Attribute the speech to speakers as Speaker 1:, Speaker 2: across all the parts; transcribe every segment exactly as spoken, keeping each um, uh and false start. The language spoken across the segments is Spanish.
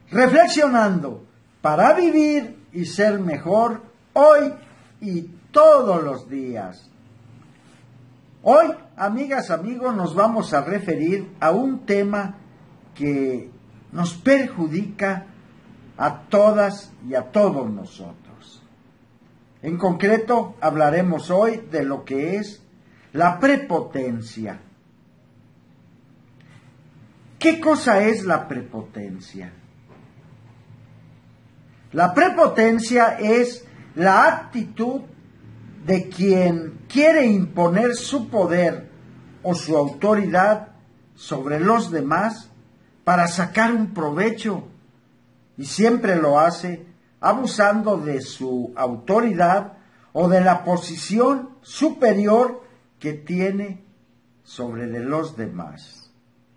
Speaker 1: reflexionando para vivir y ser mejor hoy y todos los días. Hoy, amigas, amigos, nos vamos a referir a un tema que nos perjudica a todas y a todos nosotros. En concreto, hablaremos hoy de lo que es la prepotencia. ¿Qué cosa es la prepotencia? La prepotencia es la actitud de quien quiere imponer su poder o su autoridad sobre los demás para sacar un provecho, y siempre lo hace abusando de su autoridad o de la posición superior que tiene sobre de los demás.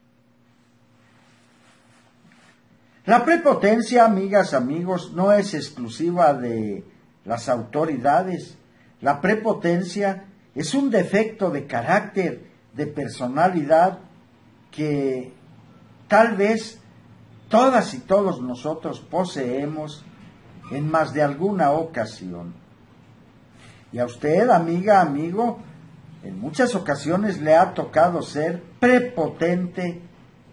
Speaker 1: La prepotencia, amigas, amigos, no es exclusiva de las autoridades. La prepotencia es un defecto de carácter, de personalidad, que tal vez todas y todos nosotros poseemos en más de alguna ocasión. Y a usted, amiga, amigo, en muchas ocasiones le ha tocado ser prepotente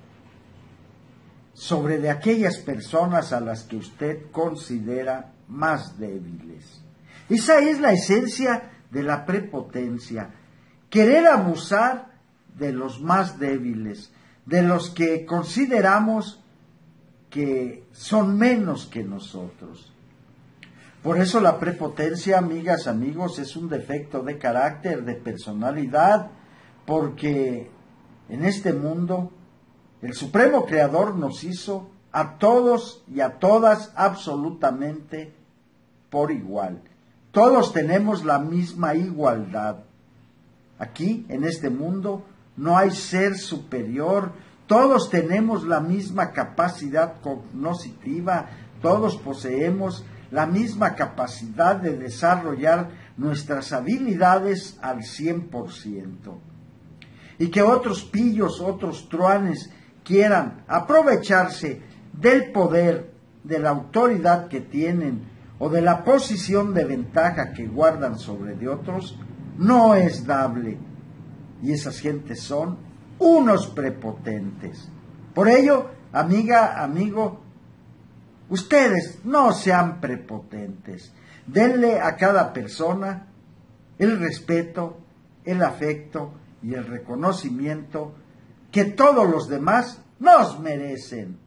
Speaker 1: sobre de aquellas personas a las que usted considera más débiles. Esa es la esencia de la prepotencia, querer abusar de los más débiles, de los que consideramos que son menos que nosotros. Por eso la prepotencia, amigas, amigos, es un defecto de carácter, de personalidad, porque en este mundo el Supremo Creador nos hizo a todos y a todas absolutamente por igual. Todos tenemos la misma igualdad. Aquí, en este mundo, no hay ser superior. Todos tenemos la misma capacidad cognoscitiva. Todos poseemos la misma capacidad de desarrollar nuestras habilidades al cien por ciento. Y que otros pillos, otros truanes, quieran aprovecharse del poder, de la autoridad que tienen o de la posición de ventaja que guardan sobre de otros, no es dable. Y esas gentes son unos prepotentes. Por ello, amiga, amigo, ustedes no sean prepotentes. Denle a cada persona el respeto, el afecto y el reconocimiento que todos los demás nos merecen.